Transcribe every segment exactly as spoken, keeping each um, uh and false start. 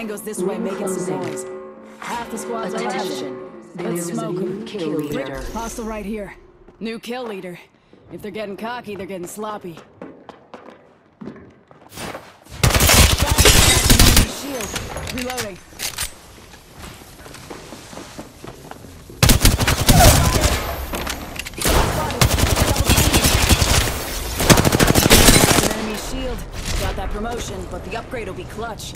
Tango's this way, making some noise. Half the squad's are left. Let's smoke them. Kill leader. Hostile right here. New kill leader. If they're getting cocky, they're getting sloppy. Shield. Reloading. Enemy shield. Got that promotion, but the upgrade will be clutch.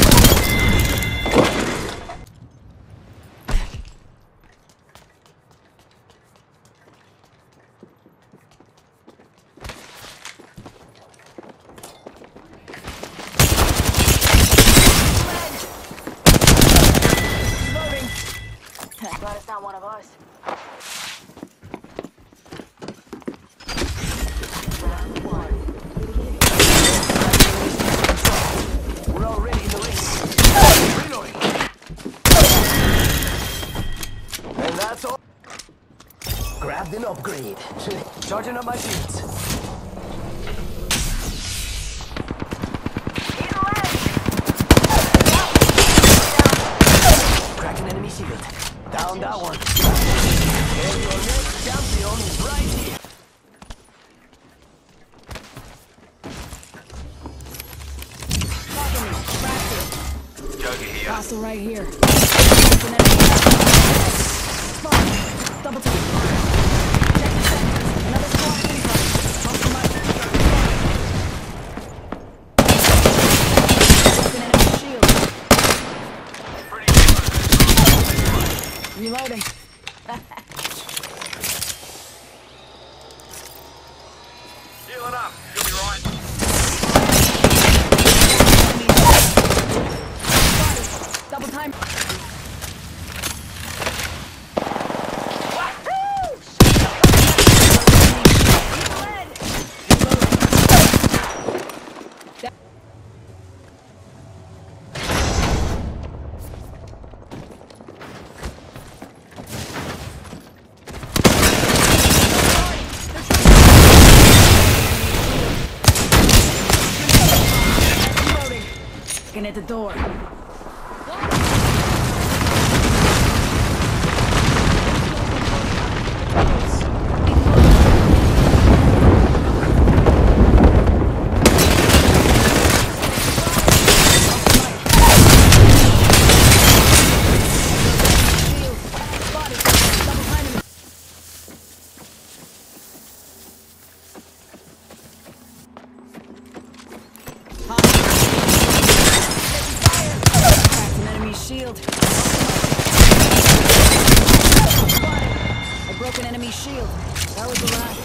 Glad it's not one of us. Round one. We're already in the race. Reloading. And that's all. Grabbed an upgrade. Charging up my shields. Crack an enemy shield. Down that one. And your next champion is right here. Here. Hostile right here. Double tap. Another squad enemy shield. Reloading. Healing up. You'll be right. Double time. At the door. Shield. I broke an enemy shield. That was the last.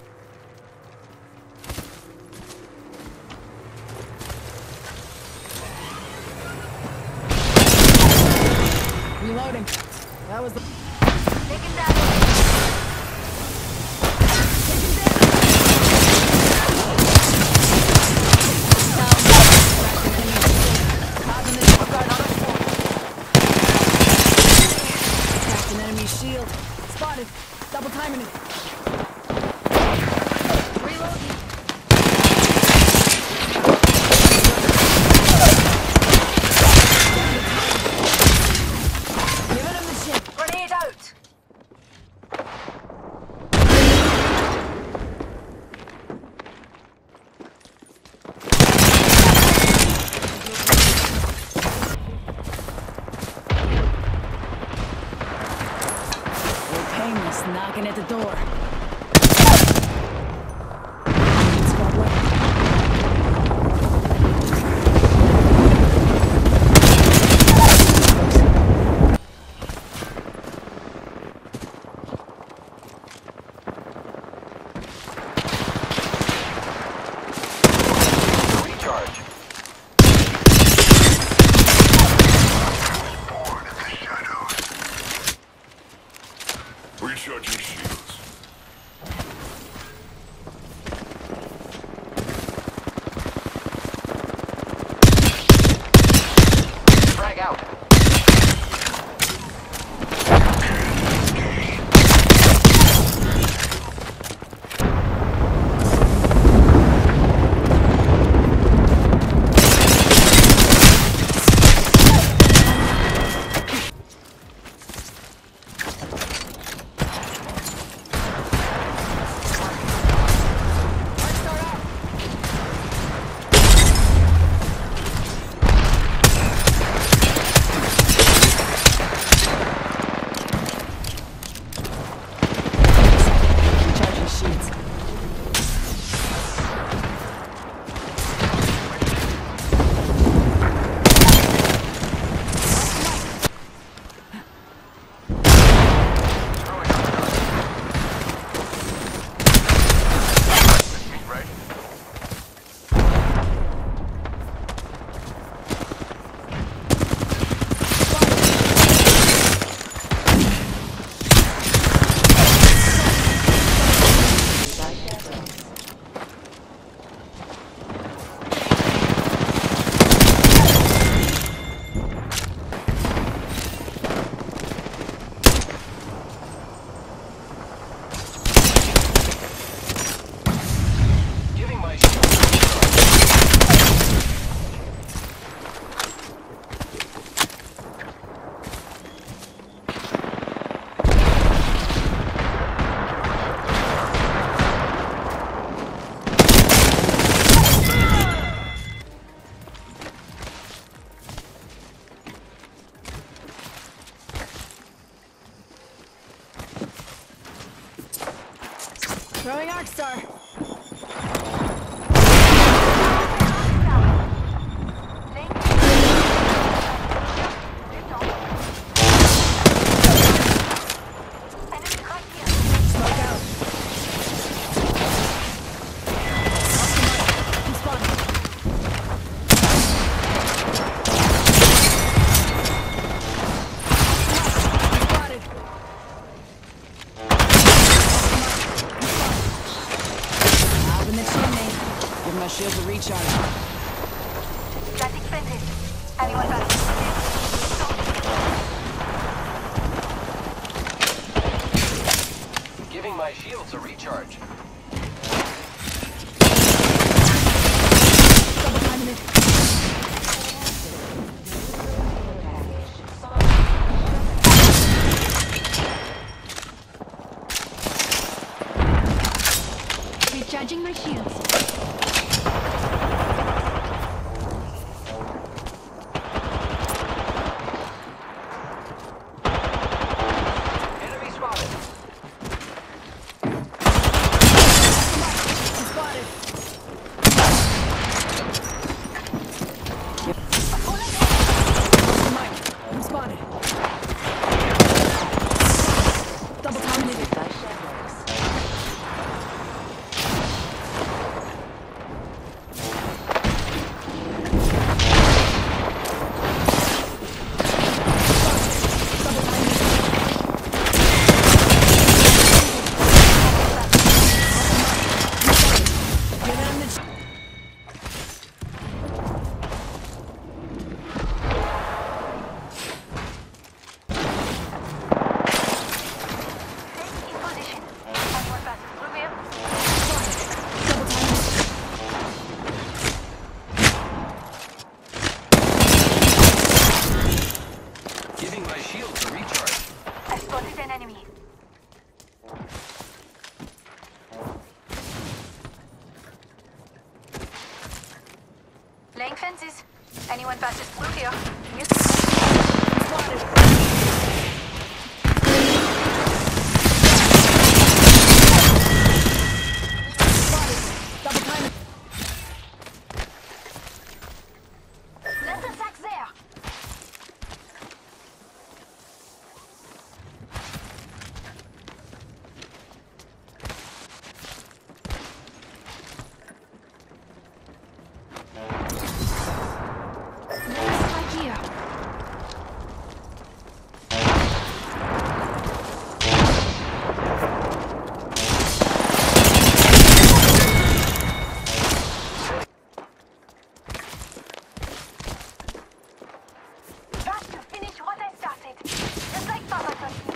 Reloading. That was the. Taking that. Shield. Spotted. Double timing it. Reloading. Giving him the shit. Grenade out. Knocking at the door. Recharge. Recharge your shields. Throwing Arc Star. Smoke out. He's spotted. Spotted. Out in the chimney. Give my shield a recharge. Static fences. Anyone back? Giving my shields a recharge. Double timing it. Recharging my shields. Enemy spotted. He's spotted. Mike, I'm spotted. Double timing it. Get on the In position. Anyone passes through here? double timing it. Giving my shields a recharge. I spotted an enemy. Laying fences. Anyone passes through here? Yes. Spotted. Spotted. Double timing. Let's attack there. Let's strike here. Got to finish what I started. Just like Papa told me.